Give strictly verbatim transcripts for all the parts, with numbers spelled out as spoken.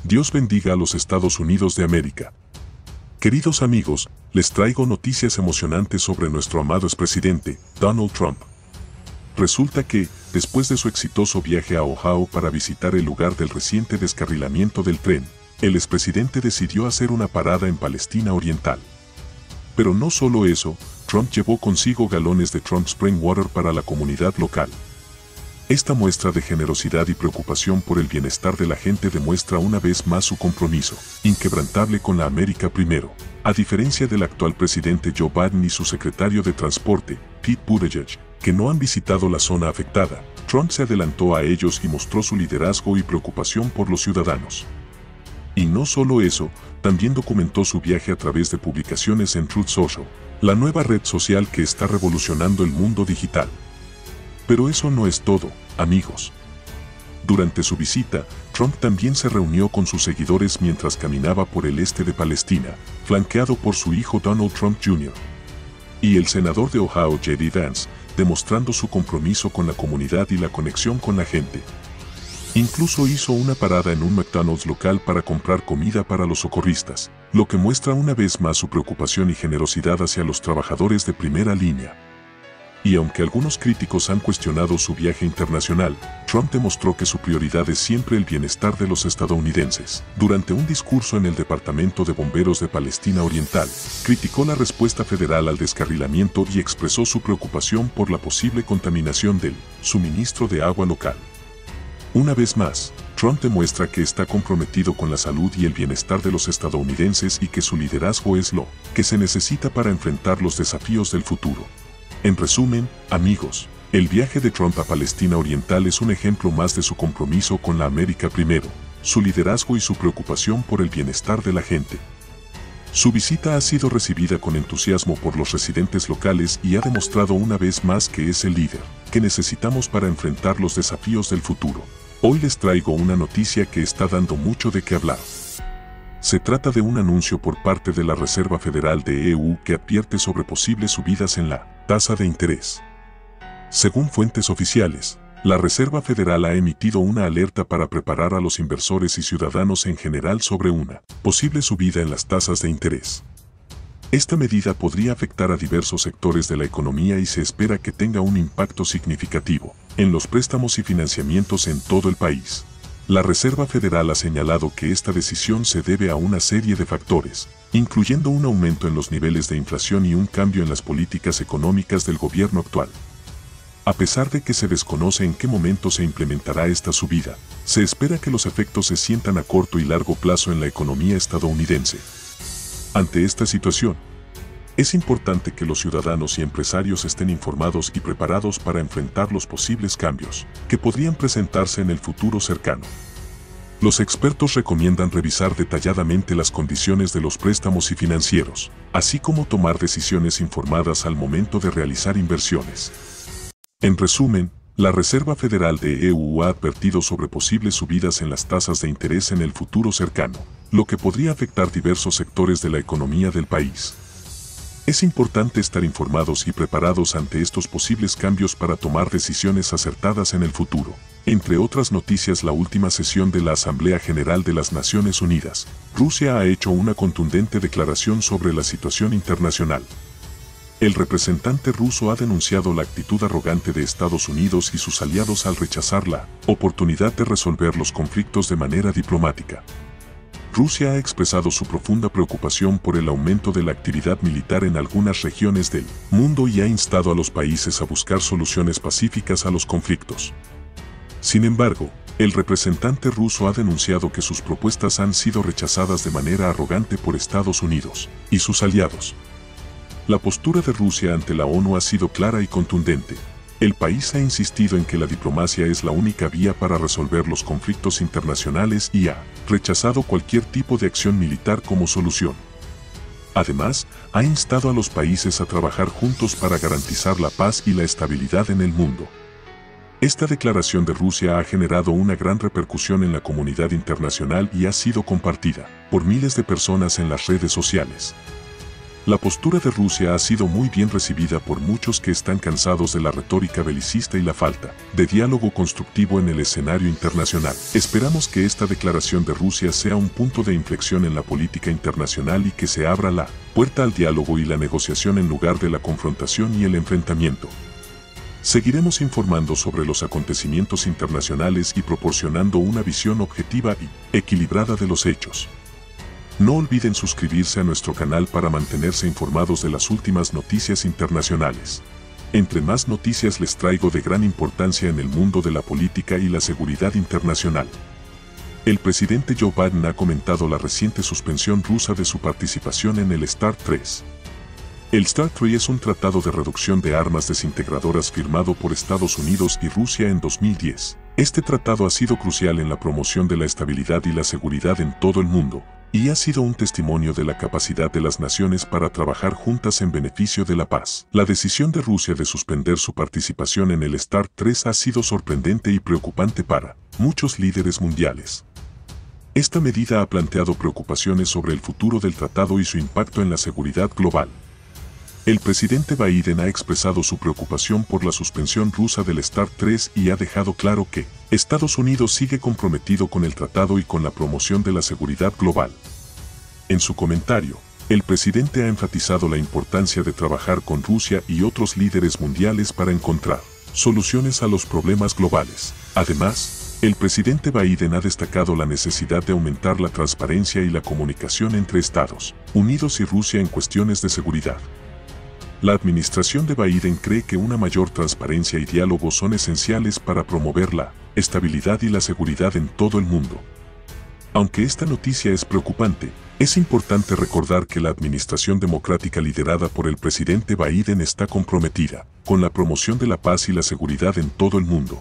Dios bendiga a los Estados Unidos de América. Queridos amigos, les traigo noticias emocionantes sobre nuestro amado expresidente, Donald Trump. Resulta que, después de su exitoso viaje a Ohio para visitar el lugar del reciente descarrilamiento del tren, el expresidente decidió hacer una parada en Palestina Oriental. Pero no solo eso, Trump llevó consigo galones de Trump Spring Water para la comunidad local. Esta muestra de generosidad y preocupación por el bienestar de la gente demuestra una vez más su compromiso inquebrantable con la América primero. A diferencia del actual presidente Joe Biden y su secretario de Transporte, Pete Buttigieg, que no han visitado la zona afectada, Trump se adelantó a ellos y mostró su liderazgo y preocupación por los ciudadanos. Y no solo eso, también documentó su viaje a través de publicaciones en Truth Social, la nueva red social que está revolucionando el mundo digital. Pero eso no es todo, amigos. Durante su visita, Trump también se reunió con sus seguidores mientras caminaba por el este de Palestina, flanqueado por su hijo Donald Trump junior y el senador de Ohio J D Vance, demostrando su compromiso con la comunidad y la conexión con la gente. Incluso hizo una parada en un McDonald's local para comprar comida para los socorristas, lo que muestra una vez más su preocupación y generosidad hacia los trabajadores de primera línea. Y aunque algunos críticos han cuestionado su viaje internacional, Trump demostró que su prioridad es siempre el bienestar de los estadounidenses. Durante un discurso en el Departamento de Bomberos de Palestina Oriental, criticó la respuesta federal al descarrilamiento y expresó su preocupación por la posible contaminación del suministro de agua local. Una vez más, Trump demuestra que está comprometido con la salud y el bienestar de los estadounidenses y que su liderazgo es lo que se necesita para enfrentar los desafíos del futuro. En resumen, amigos, el viaje de Trump a Palestina Oriental es un ejemplo más de su compromiso con la América primero, su liderazgo y su preocupación por el bienestar de la gente. Su visita ha sido recibida con entusiasmo por los residentes locales y ha demostrado una vez más que es el líder que necesitamos para enfrentar los desafíos del futuro. Hoy les traigo una noticia que está dando mucho de qué hablar. Se trata de un anuncio por parte de la Reserva Federal de E U que advierte sobre posibles subidas en la tasa de interés. Según fuentes oficiales, la Reserva Federal ha emitido una alerta para preparar a los inversores y ciudadanos en general sobre una posible subida en las tasas de interés. Esta medida podría afectar a diversos sectores de la economía y se espera que tenga un impacto significativo en los préstamos y financiamientos en todo el país. La Reserva Federal ha señalado que esta decisión se debe a una serie de factores, incluyendo un aumento en los niveles de inflación y un cambio en las políticas económicas del gobierno actual. A pesar de que se desconoce en qué momento se implementará esta subida, se espera que los efectos se sientan a corto y largo plazo en la economía estadounidense. Ante esta situación, es importante que los ciudadanos y empresarios estén informados y preparados para enfrentar los posibles cambios que podrían presentarse en el futuro cercano. Los expertos recomiendan revisar detalladamente las condiciones de los préstamos y financieros, así como tomar decisiones informadas al momento de realizar inversiones. En resumen, la Reserva Federal de E U ha advertido sobre posibles subidas en las tasas de interés en el futuro cercano, lo que podría afectar diversos sectores de la economía del país. Es importante estar informados y preparados ante estos posibles cambios para tomar decisiones acertadas en el futuro. Entre otras noticias, la última sesión de la Asamblea General de las Naciones Unidas, Rusia ha hecho una contundente declaración sobre la situación internacional. El representante ruso ha denunciado la actitud arrogante de Estados Unidos y sus aliados al rechazar la oportunidad de resolver los conflictos de manera diplomática. Rusia ha expresado su profunda preocupación por el aumento de la actividad militar en algunas regiones del mundo y ha instado a los países a buscar soluciones pacíficas a los conflictos. Sin embargo, el representante ruso ha denunciado que sus propuestas han sido rechazadas de manera arrogante por Estados Unidos y sus aliados. La postura de Rusia ante la ONU ha sido clara y contundente. El país ha insistido en que la diplomacia es la única vía para resolver los conflictos internacionales y ha rechazado cualquier tipo de acción militar como solución. Además, ha instado a los países a trabajar juntos para garantizar la paz y la estabilidad en el mundo. Esta declaración de Rusia ha generado una gran repercusión en la comunidad internacional y ha sido compartida por miles de personas en las redes sociales. La postura de Rusia ha sido muy bien recibida por muchos que están cansados de la retórica belicista y la falta de diálogo constructivo en el escenario internacional. Esperamos que esta declaración de Rusia sea un punto de inflexión en la política internacional y que se abra la puerta al diálogo y la negociación en lugar de la confrontación y el enfrentamiento. Seguiremos informando sobre los acontecimientos internacionales y proporcionando una visión objetiva y equilibrada de los hechos. No olviden suscribirse a nuestro canal para mantenerse informados de las últimas noticias internacionales. Entre más noticias les traigo de gran importancia en el mundo de la política y la seguridad internacional. El presidente Joe Biden ha comentado la reciente suspensión rusa de su participación en el START tres. El START tres es un tratado de reducción de armas desintegradoras firmado por Estados Unidos y Rusia en dos mil diez. Este tratado ha sido crucial en la promoción de la estabilidad y la seguridad en todo el mundo, y ha sido un testimonio de la capacidad de las naciones para trabajar juntas en beneficio de la paz. La decisión de Rusia de suspender su participación en el START tres ha sido sorprendente y preocupante para muchos líderes mundiales. Esta medida ha planteado preocupaciones sobre el futuro del tratado y su impacto en la seguridad global. El presidente Biden ha expresado su preocupación por la suspensión rusa del START tres y ha dejado claro que Estados Unidos sigue comprometido con el tratado y con la promoción de la seguridad global. En su comentario, el presidente ha enfatizado la importancia de trabajar con Rusia y otros líderes mundiales para encontrar soluciones a los problemas globales. Además, el presidente Biden ha destacado la necesidad de aumentar la transparencia y la comunicación entre Estados Unidos y Rusia en cuestiones de seguridad. La administración de Biden cree que una mayor transparencia y diálogo son esenciales para promover la estabilidad y la seguridad en todo el mundo. Aunque esta noticia es preocupante, es importante recordar que la administración democrática liderada por el presidente Biden está comprometida con la promoción de la paz y la seguridad en todo el mundo.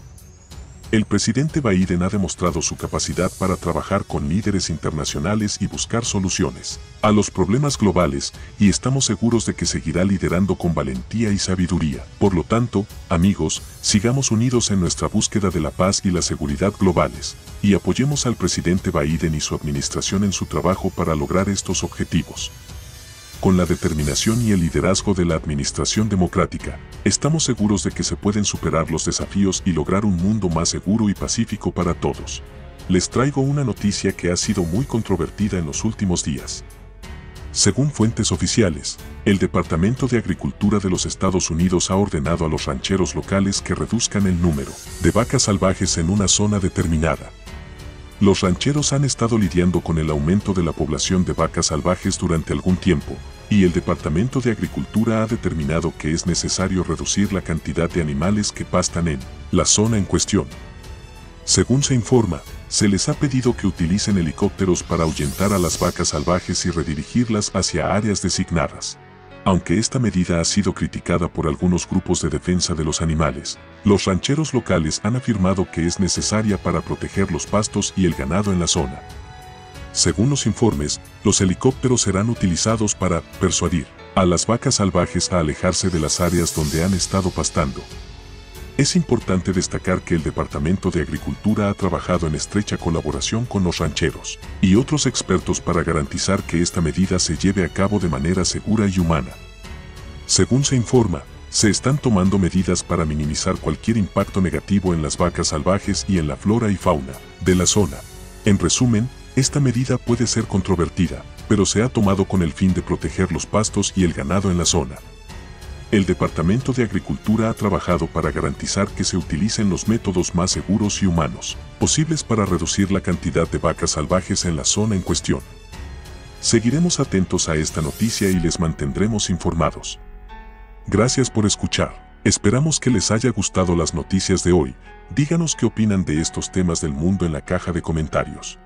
El presidente Biden ha demostrado su capacidad para trabajar con líderes internacionales y buscar soluciones a los problemas globales, y estamos seguros de que seguirá liderando con valentía y sabiduría. Por lo tanto, amigos, sigamos unidos en nuestra búsqueda de la paz y la seguridad globales, y apoyemos al presidente Biden y su administración en su trabajo para lograr estos objetivos. Con la determinación y el liderazgo de la administración democrática, estamos seguros de que se pueden superar los desafíos y lograr un mundo más seguro y pacífico para todos. Les traigo una noticia que ha sido muy controvertida en los últimos días. Según fuentes oficiales, el Departamento de Agricultura de los Estados Unidos ha ordenado a los rancheros locales que reduzcan el número de vacas salvajes en una zona determinada. Los rancheros han estado lidiando con el aumento de la población de vacas salvajes durante algún tiempo, y el Departamento de Agricultura ha determinado que es necesario reducir la cantidad de animales que pastan en la zona en cuestión. Según se informa, se les ha pedido que utilicen helicópteros para ahuyentar a las vacas salvajes y redirigirlas hacia áreas designadas. Aunque esta medida ha sido criticada por algunos grupos de defensa de los animales, los rancheros locales han afirmado que es necesaria para proteger los pastos y el ganado en la zona. Según los informes, los helicópteros serán utilizados para persuadir a las vacas salvajes a alejarse de las áreas donde han estado pastando. Es importante destacar que el Departamento de Agricultura ha trabajado en estrecha colaboración con los rancheros y otros expertos para garantizar que esta medida se lleve a cabo de manera segura y humana. Según se informa, se están tomando medidas para minimizar cualquier impacto negativo en las vacas salvajes y en la flora y fauna de la zona. En resumen, esta medida puede ser controvertida, pero se ha tomado con el fin de proteger los pastos y el ganado en la zona. El Departamento de Agricultura ha trabajado para garantizar que se utilicen los métodos más seguros y humanos posibles para reducir la cantidad de vacas salvajes en la zona en cuestión. Seguiremos atentos a esta noticia y les mantendremos informados. Gracias por escuchar. Esperamos que les haya gustado las noticias de hoy. Díganos qué opinan de estos temas del mundo en la caja de comentarios.